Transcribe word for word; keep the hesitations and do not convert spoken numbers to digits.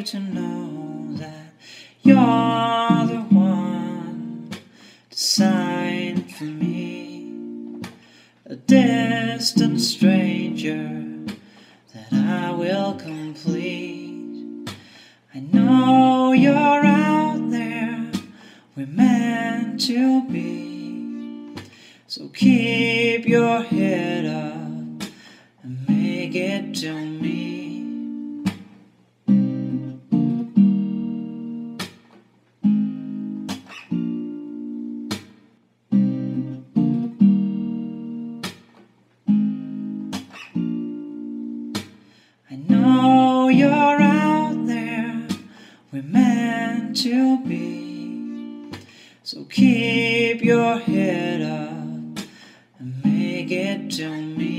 you to know that you're the one designed for me, a distant stranger that I will complete. I know you're out there, we're meant to be, so keep your head up and make it to me. I know you're out there, we're meant to be, so keep your head up and make it to me.